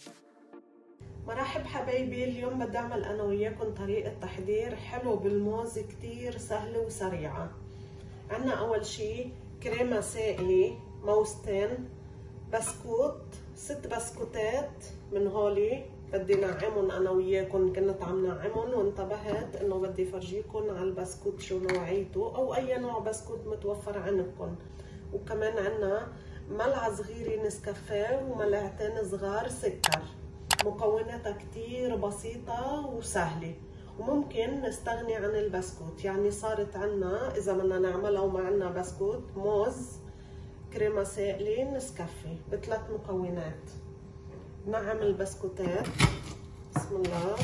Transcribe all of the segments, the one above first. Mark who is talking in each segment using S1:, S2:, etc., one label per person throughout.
S1: مرحب حبايبي، اليوم بدي اعمل انا وياكم طريقة تحضير حلو بالموز كتير سهلة وسريعة. عنا اول شي كريمة سائلة، موزتين، بسكوت، 6 بسكوتات من هولي بدي نعمهم انا وياكم. كنت عم نعمهم وانتبهت انه بدي فرجيكم على البسكوت شو نوعيته او اي نوع بسكوت متوفر عندكم. وكمان عنا ملعقة صغيرة نسكافيه وملعقتين صغار سكر. مكوناتها كتير بسيطة وسهلة، وممكن نستغني عن البسكوت. يعني صارت عنا إذا بدنا نعملها وما عنا بسكوت، موز، كريمة سائلة، نسكافيه ب3 مكونات. نعم البسكوتات، بسم الله.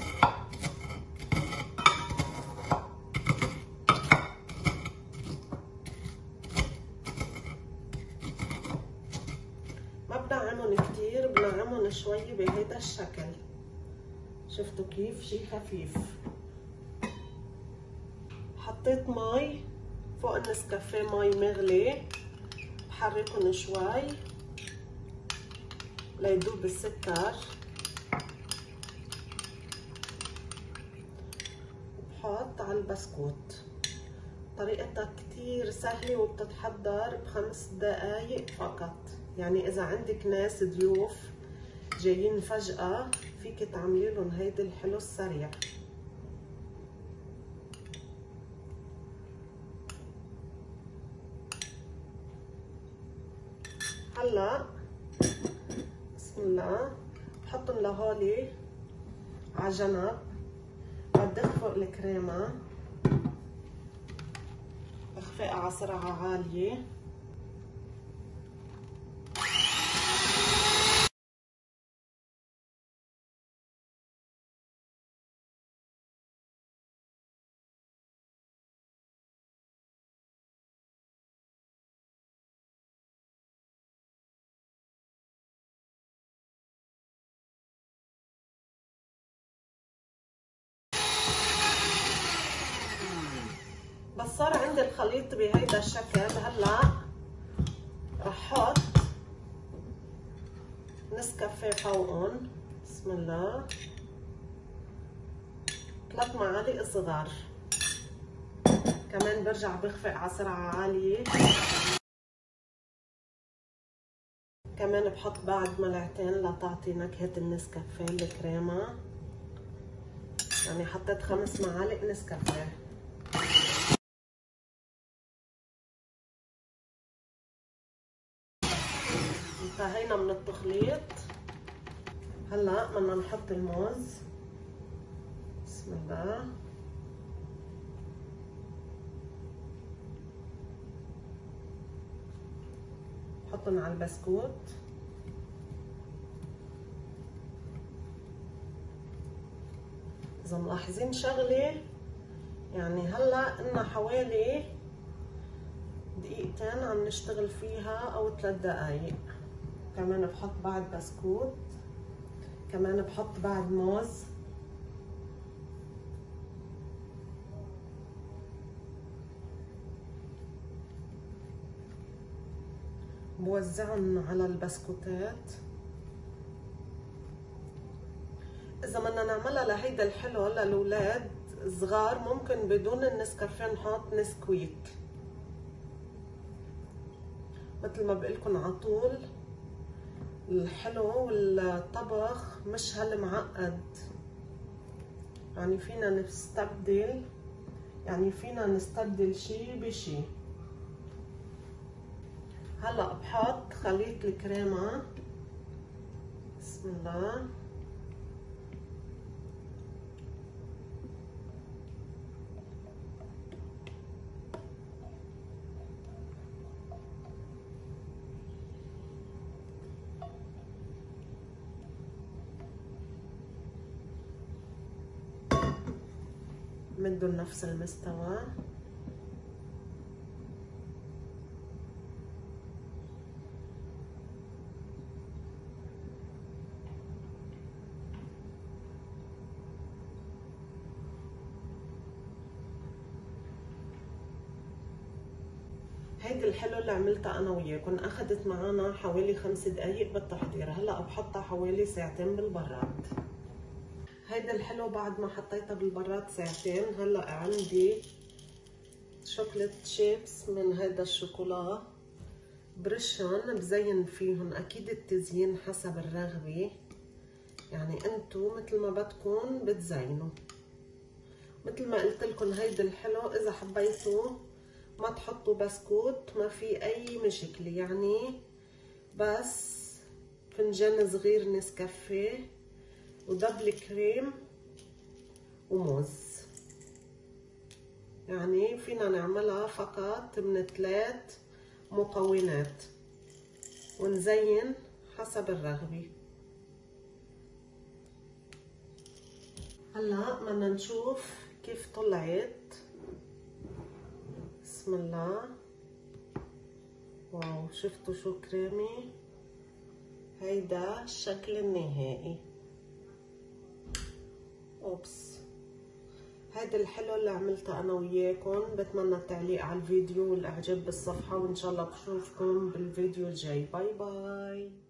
S1: ما بنعمهم كتير، بنعمهم شوي بهيدا الشكل. شفتوا كيف؟ شي خفيف. حطيت مي فوق النسكافيه، مي مغلي، بحركهم شوي ليدوب السكر، وبحط على البسكوت. طريقتها كتير سهلة وبتتحضر ب5 دقايق فقط. يعني إذا عندك ناس ضيوف جايين فجأة فيك تعملي لهم هيدي الحلو السريع. هلا بسم الله بحطهم لهولي على جنب. بدخ فوق الكريمة، بخفقها على سرعة عالية. بس صار عندي الخليط بهيدا الشكل. هلا رح احط نسكافيه فوقهم، بسم الله، 3 معالق صغار. كمان برجع بخفق على سرعة عالية. كمان بحط بعد ملعقتين لتعطي نكهة النسكافيه الكريمة. يعني حطيت 5 معالق نسكافيه. انتهينا من التخليط. هلا بدنا نحط الموز، بسم الله. نحطهم على البسكوت. إذا ملاحظين شغلة، يعني هلا إلنا حوالي 2 عم نشتغل فيها أو 3 دقايق. كمان بحط بعد بسكوت، كمان بحط بعد موز. بوزعهم على البسكوتات. إذا بدنا نعملها لهيدا الحلو للأولاد صغار ممكن بدون النسكافيه نحط نسكويك. مثل ما بقولكن عطول، الحلو والطبخ مش هالمعقد. يعني فينا نستبدل شي بشي. هلا بحط خليط الكريمة، بسم الله. مدوا نفس المستوى. هيدي الحلو اللي عملتها انا وياكم اخذت معنا حوالي 5 دقايق بالتحضير. هلا بحطها حوالي ساعتين بالبراد. هيدا الحلو بعد ما حطيتها بالبراد ساعتين. هلا عندي شوكليت شيبس من هيدا الشوكولا، برشن بزين فيهم. اكيد التزيين حسب الرغبة، يعني انتو مثل ما بدكم بتزينوا. مثل ما قلت لكم هيدا الحلو اذا حبيتوا ما تحطوا بسكوت ما في اي مشكلة، يعني بس فنجان صغير نسكافيه ودبل كريم وموز، يعني فينا نعملها فقط من 3 مكونات ونزين حسب الرغبة. هلا بدنا نشوف كيف طلعت. بسم الله. واو، شفتوا شو كريمي؟ هيدا الشكل النهائي. اوبس. هيدا الحلو اللي عملته انا وياكم. بتمنى التعليق على الفيديو والاعجاب بالصفحة، وان شاء الله بشوفكم بالفيديو الجاي. باي باي.